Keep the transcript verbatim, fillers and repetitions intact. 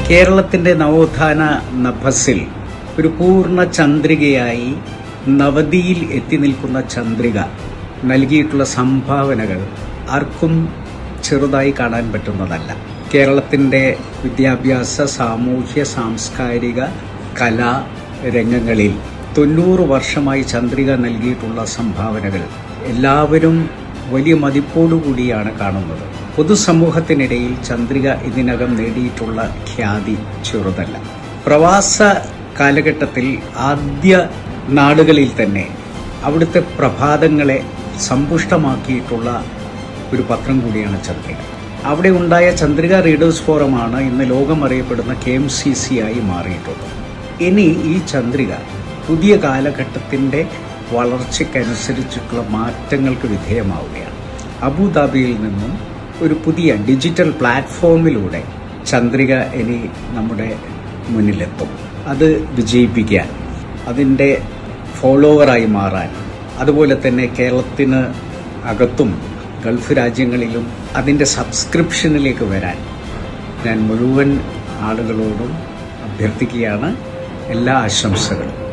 കേരളത്തിന്റെ നവോത്ഥാന നഭസിൽ ഒരു പൂർണ്ണ ചന്ദ്രികയായി നവതിയിൽ എത്തി നിൽക്കുന്ന ചന്ദ്രിക നൽകിയിട്ടുള്ള സംഭാവനകൾ ആർക്കും ചെറുതായി കാണാൻ പറ്റുന്നതല്ല. കേരളത്തിന്റെ വിദ്യാഭ്യാസ, സാമൂഹ്യ, സാംസ്കാരിക, കലാ രംഗങ്ങളിൽ തൊണ്ണൂറ് വർഷമായി ചന്ദ്രിക നൽകിയിട്ടുള്ള സംഭാവനകൾ എല്ലാവരും വലിയ മതിപ്പോടുകൂടിയാണ് കാണുന്നത്. പൊതുസമൂഹത്തിനിടയിൽ ചന്ദ്രിക ഇതിനകം നേടിയിട്ടുള്ള ഖ്യാതി ചെറുതല്ല. പ്രവാസ കാലഘട്ടത്തിൽ ആദ്യ നാടുകളിൽ തന്നെ അവിടുത്തെ പ്രഭാതങ്ങളെ സമ്പുഷ്ടമാക്കിയിട്ടുള്ള ഒരു പത്രം കൂടിയാണ് ചന്ദ്രിക. അവിടെ ഉണ്ടായ ചന്ദ്രിക റീഡേഴ്സ് ഫോറമാണ് ഇന്ന് ലോകം അറിയപ്പെടുന്ന കെ എം സി സി ആയി മാറിയിട്ടുള്ളത്. ഇനി ഈ ചന്ദ്രിക പുതിയ കാലഘട്ടത്തിന്റെ വളർച്ചയ്ക്കനുസരിച്ചിട്ടുള്ള മാറ്റങ്ങൾക്ക് വിധേയമാവുകയാണ്. അബുദാബിയിൽ നിന്നും ഒരു പുതിയ ഡിജിറ്റൽ പ്ലാറ്റ്ഫോമിലൂടെ ചന്ദ്രിക ഇനി നമ്മുടെ മുന്നിലെത്തും. അത് വിജയിപ്പിക്കാൻ, അതിൻ്റെ ഫോളോവറായി മാറാൻ, അതുപോലെ തന്നെ കേരളത്തിന് അകത്തും ഗൾഫ് രാജ്യങ്ങളിലും അതിൻ്റെ സബ്സ്ക്രിപ്ഷനിലേക്ക് വരാൻ ഞാൻ മുഴുവൻ ആളുകളോടും അഭ്യർത്ഥിക്കുകയാണ്. എല്ലാ ആശംസകളും.